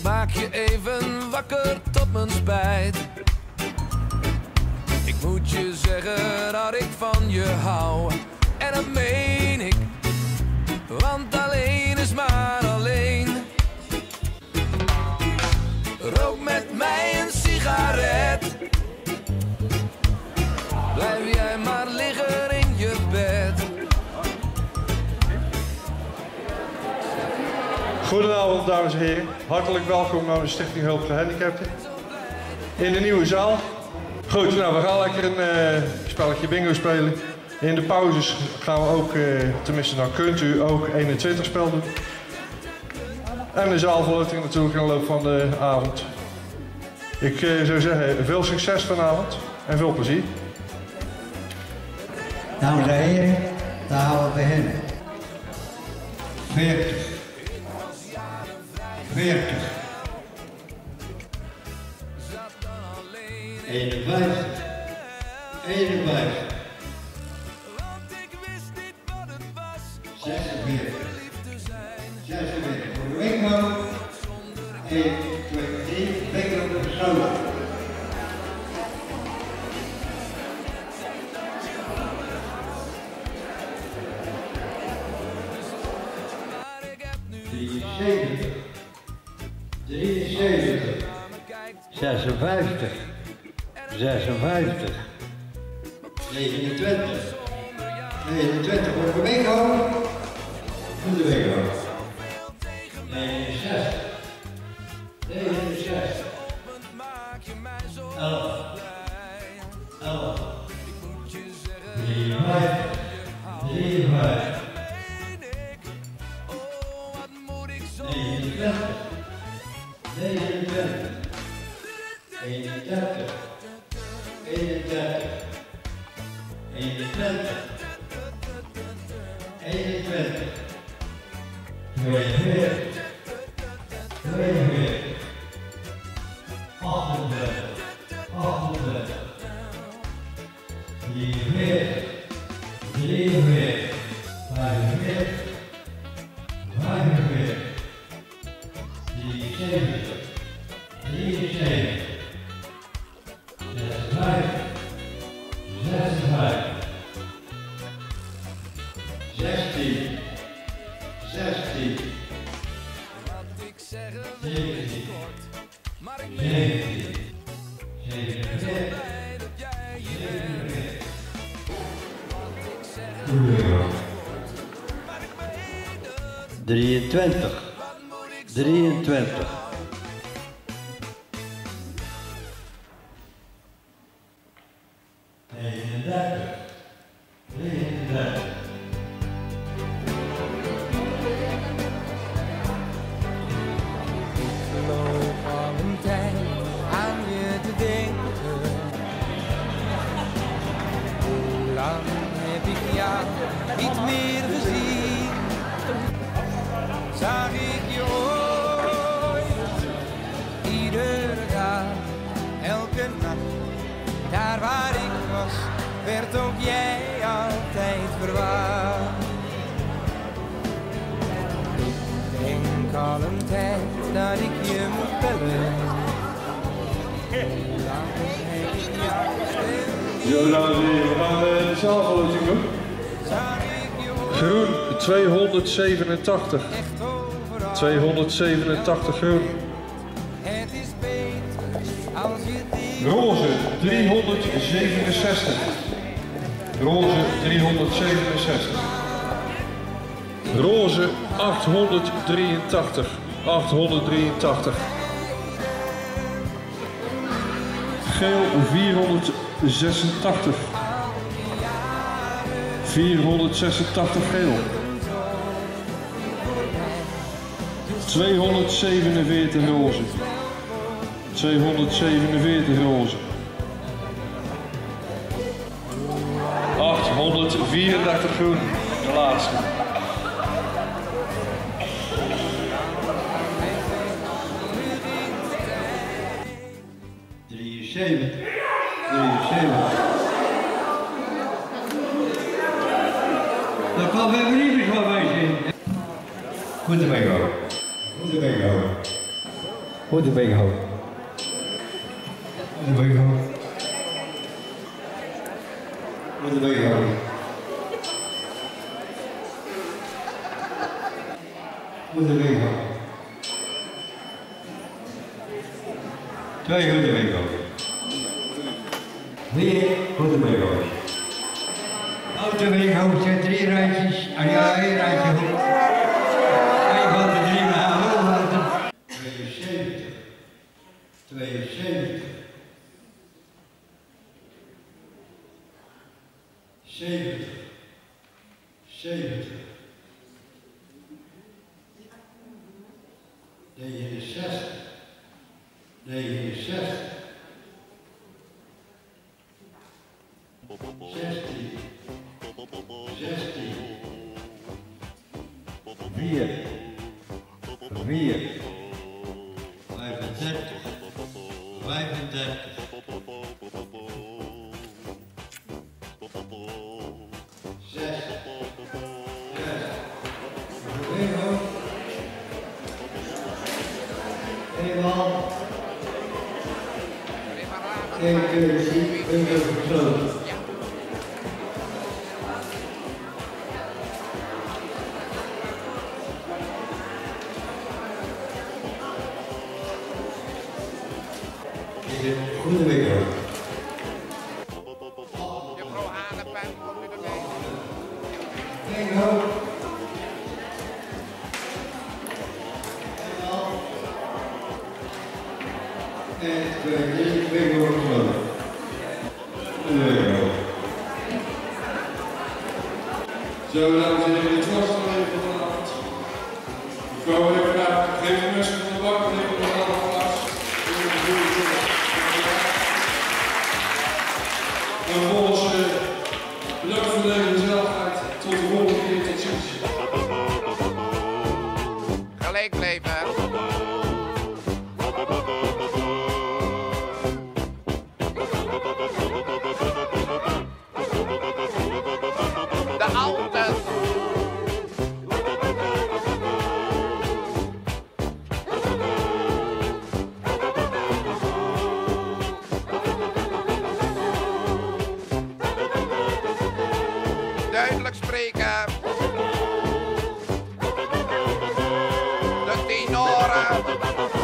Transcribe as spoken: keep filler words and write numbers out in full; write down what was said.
maak je even wakker tot mijn spijt. Ik moet je zeggen dat ik van je hou, en dat meen ik, want alleen is maar alleen. Rook met mij een sigaret, blijf jij maar liggen in je bed. Goedenavond dames en heren, hartelijk welkom naar de Stichting Hulp Gehandicapten in de nieuwe zaal. Goed, nou we gaan lekker een uh, spelletje bingo spelen. In de pauzes gaan we ook, uh, tenminste dan kunt u ook eenentwintig spel doen. En de zaalverloting natuurlijk in de loop van de avond. Ik uh, zou zeggen, veel succes vanavond en veel plezier. Dames en heren, dan gaan we beginnen. veertig. veertig. eenenvijftig. eenenvijftig. zesenveertig. zesenveertig. Voor de winkel. één, twee, drie. Winkel op de schouder. drieënzeventig. drieënzeventig. zesenvijftig. zesenvijftig. negenentwintig. negenentwintig voor de winkel. Voor de winkel. negenenzestig. negenenzestig. elf. elf. drieënvijftig. drieënvijftig. negenentwintig. negenentwintig. eenendertig. eenendertig. eenentwintig. eenentwintig. tweeënveertig. tweeënveertig. achtendertig. achtendertig. drieënveertig. drieënveertig. vijfenveertig. vijfenveertig. drieënzeventig. drieënzeventig. zesenvijftig. zesenvijftig. zestien. zestien. zeventien. zeventien. zevenenveertig. zevenenveertig. drieëntwintig. drieëntwintig. negenendertig. negenendertig. Ik loop al een tijd aan je te denken. Hoe lang heb ik jou niet meer gezien? Zag ik je ooit, iedere dag, elke nacht. Daar waar ik was, werd ook jij altijd verwacht. Ik denk al een tijd dat ik je moet bellen. Hoe lang heb ik jou stil? Zo dames en heren, we gaan uh, de zaalverloting doen. Groen tweehonderdzevenentachtig. tweehonderdzevenentachtig groen. Roze driehonderdzevenenzestig. Roze driehonderdzevenenzestig. Roze achthonderddrieëntachtig. achthonderddrieëntachtig. Geel vierhonderdzesentachtig. vierhonderdzesentachtig geel. tweehonderdzevenenveertig roze. tweehonderdzevenenveertig roze. achthonderdvierendertig groen, de laatste. drieënzeventig. drieënzeventig. Dat kan weer niet van mij zien. Goed ermee houden. Goed ermee houden. Goede bingo. Goede bingo. Goede bingo. Goede bingo. Twee goede bingo's. Weer goede bingo's. Auto bingo zijn drie rijtjes. Ah ja, één rijtje goed. Eén van de drie halen. tweeënzeventig. tweeënzeventig. zeventig. zeventig. negenenzestig. negenenzestig. zestien. zestien. vier. vier. vijfendertig. vijfendertig. zes. Bingo. Eenmaal. Eén keer zie, bingo gesloten. Goede bingo. Juffrouw Hanepen, komt u erbij? Bingo. En twee keer bingo gesloten. Goede bingo. Zo, dames en heren, dit was het even vanavond. Ik wou even naar geef mensen van de bak, even naar de plaats. En vervolgens uh, bedankt voor de gezelligheid. Tot de volgende keer, tot ziens. Gelijk blijven. De oude. Duidelijk spreken. De tenoren.